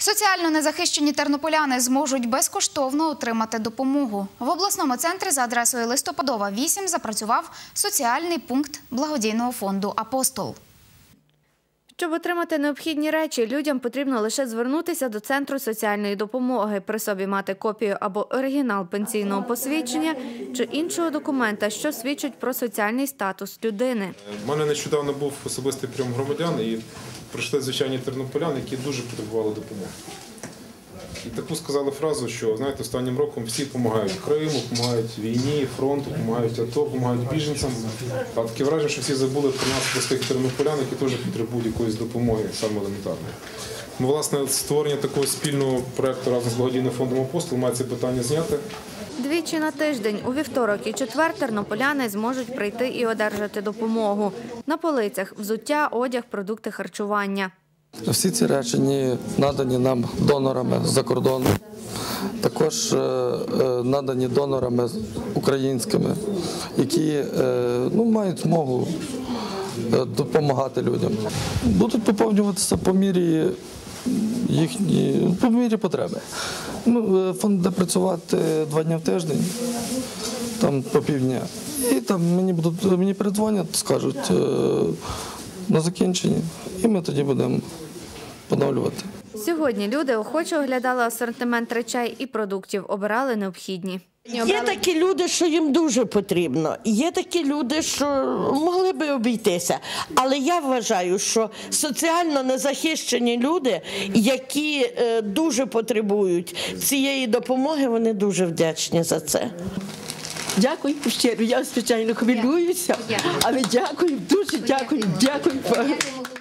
Соціально незахищені тернополяни зможуть безкоштовно отримати допомогу. В обласному центрі за адресою Листопадова, 8 запрацював соціальний пункт благодійного фонду «Апостол». Щоб отримати необхідні речі, людям потрібно лише звернутися до Центру соціальної допомоги, при собі мати копію або оригінал пенсійного посвідчення чи іншого документа, що свідчить про соціальний статус людини. У мене нещодавно був особистий прийом громадян і прийшли звичайні тернополяни, які дуже потребували допомоги. І таку сказали фразу, що, знаєте, останнім роком всі допомагають Криму, допомагають війні, фронту, допомагають АТО, допомагають біженцям. А таке враження, що всі забули про нас, простих тернополян, які теж потребують якоїсь допомоги, саме елементарної. Власне, створення такого спільного проєкту разом з благодійним фондом «Апостол» має це питання зняти. Двічі на тиждень, у вівторок і четвер, тернополяни зможуть прийти і одержати допомогу. На полицях – взуття, одяг, продукти харчування. Всі ці речі надані нам донорами з-за кордону, також надані донорами українськими, які мають змогу допомагати людям. Будуть поповнюватися по мірі потреби. Фонд буде працювати 2 дні в тиждень, там по півдня. І там мені передзвонять, скажуть на закінченні, і ми тоді будемо поновлювати. Сьогодні люди охоче оглядали асортимент речей і продуктів, обирали необхідні. Є такі люди, що їм дуже потрібно. Є такі люди, що могли би обійтися. Але я вважаю, що соціально незахищені люди, які дуже потребують цієї допомоги, вони дуже вдячні за це. Дякую щиро, я звичайно хвилююся, але дякую, дуже дякую.